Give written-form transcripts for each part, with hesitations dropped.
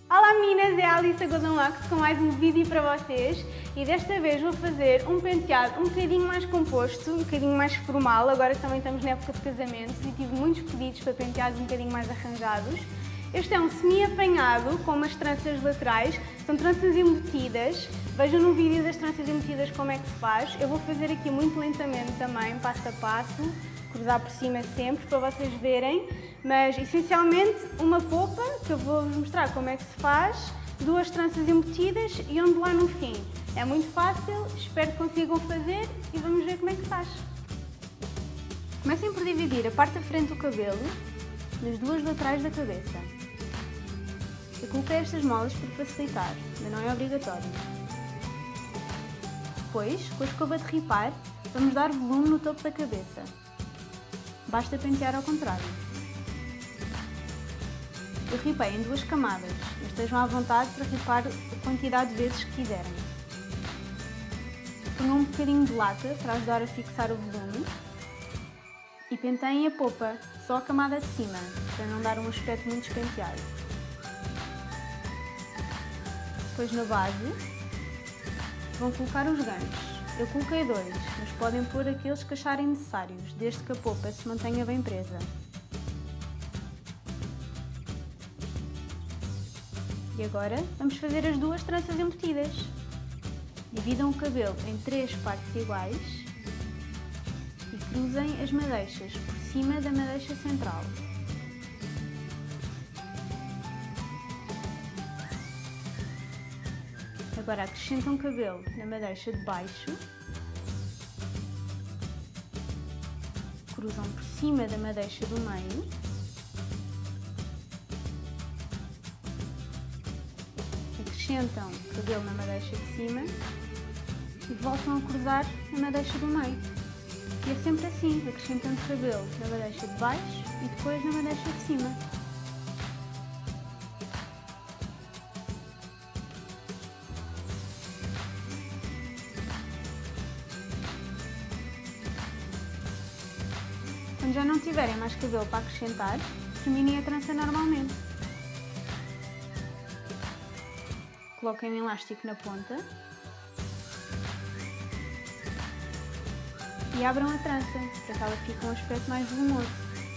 Olá meninas, é a Alissa Goldenlocks com mais um vídeo para vocês e desta vez vou fazer um penteado um bocadinho mais composto, um bocadinho mais formal, agora que também estamos na época de casamentos e tive muitos pedidos para penteados um bocadinho mais arranjados. Este é um semi-apanhado com umas tranças laterais, são tranças embutidas, vejam no vídeo das tranças embutidas como é que se faz. Eu vou fazer aqui muito lentamente também, passo a passo, cruzar por cima sempre para vocês verem, mas essencialmente uma polpa, que eu vou-vos mostrar como é que se faz, duas tranças embutidas e ondular no fim. É muito fácil, espero que consigam fazer e vamos ver como é que se faz. Comecem por dividir a parte da frente do cabelo nas duas laterais da cabeça. Eu coloquei estas molas para facilitar, mas não é obrigatório. Depois, com a escova de ripar, vamos dar volume no topo da cabeça. Basta pentear ao contrário. Eu ripei em duas camadas, mas estejam à vontade para ripar a quantidade de vezes que quiserem. Ponham um bocadinho de lata para ajudar a fixar o volume e penteiem a polpa, só a camada de cima, para não dar um aspecto muito despenteado. Depois na base vão colocar os ganchos. Eu coloquei dois, mas podem pôr aqueles que acharem necessários, desde que a polpa se mantenha bem presa. E agora vamos fazer as duas tranças embutidas. Dividam o cabelo em três partes iguais e cruzem as madeixas por cima da madeixa central. Agora acrescentam o cabelo na madeixa de baixo, cruzam por cima da madeixa do meio, acrescentam o cabelo na madeixa de cima e voltam a cruzar na madeixa do meio. E é sempre assim, acrescentando o cabelo na madeixa de baixo e depois na madeixa de cima. Quando já não tiverem mais cabelo para acrescentar, terminem a trança normalmente. Coloquem um elástico na ponta e abram a trança, para que ela fique um aspecto mais volumoso.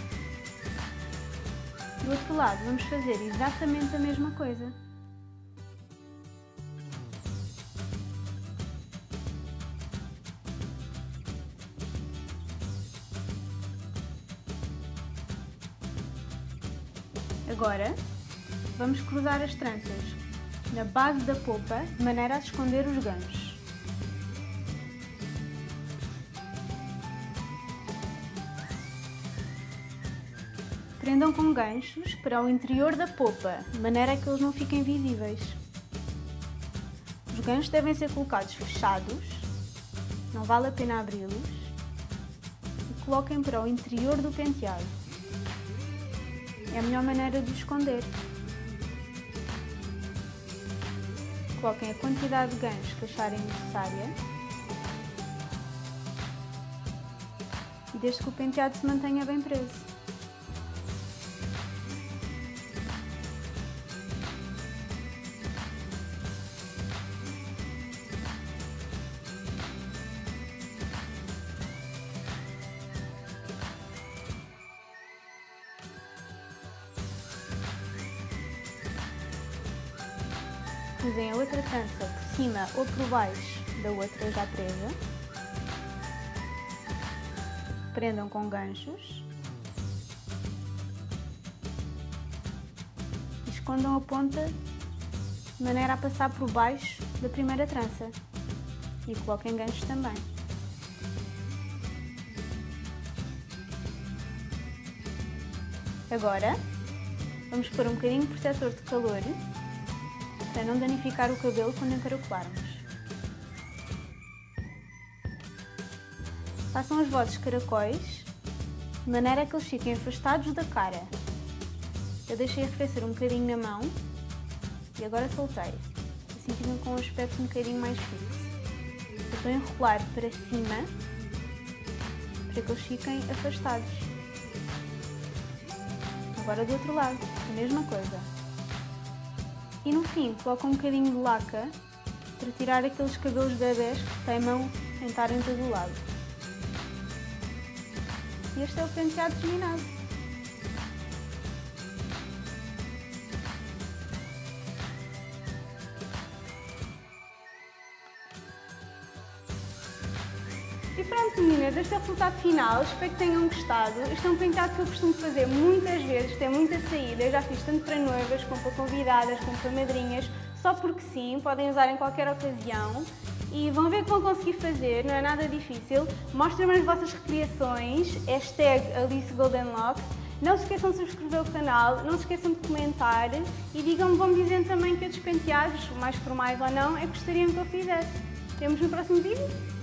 Do outro lado vamos fazer exatamente a mesma coisa. Agora, vamos cruzar as tranças na base da polpa, de maneira a esconder os ganchos. Prendam com ganchos para o interior da polpa, de maneira a que eles não fiquem visíveis. Os ganchos devem ser colocados fechados, não vale a pena abri-los, e coloquem para o interior do penteado. É a melhor maneira de os esconder. Coloquem a quantidade de ganchos que acharem necessária e desde que o penteado se mantenha bem preso. Cruzem a outra trança por cima ou por baixo da outra já presa. Prendam com ganchos. E escondam a ponta de maneira a passar por baixo da primeira trança. E coloquem ganchos também. Agora, vamos pôr um bocadinho de protetor de calor para não danificar o cabelo quando encaracolarmos. Façam os vossos caracóis de maneira a que eles fiquem afastados da cara. Eu deixei arrefecer um bocadinho na mão e agora soltei. Assim ficam com um aspecto um bocadinho mais fixo. Eu estou a enrolar para cima para que eles fiquem afastados. Agora do outro lado, a mesma coisa. E no fim, coloco um bocadinho de laca para tirar aqueles cabelos bebés que teimam em estar em todo o lado. E este é o penteado terminado. E pronto, meninas, este é o resultado final, espero que tenham gostado. Este é um penteado que eu costumo fazer muitas vezes, tem muita saída, eu já fiz tanto para noivas, como para convidadas, como para madrinhas, só porque sim, podem usar em qualquer ocasião. E vão ver que vão conseguir fazer, não é nada difícil. Mostrem-me as vossas recriações, #AliceGoldenLocks. Não se esqueçam de subscrever o canal, não se esqueçam de comentar e digam-me, vão-me dizendo também que outros penteados, mais formais ou não, é que gostariam que eu fizesse. Vemos no próximo vídeo.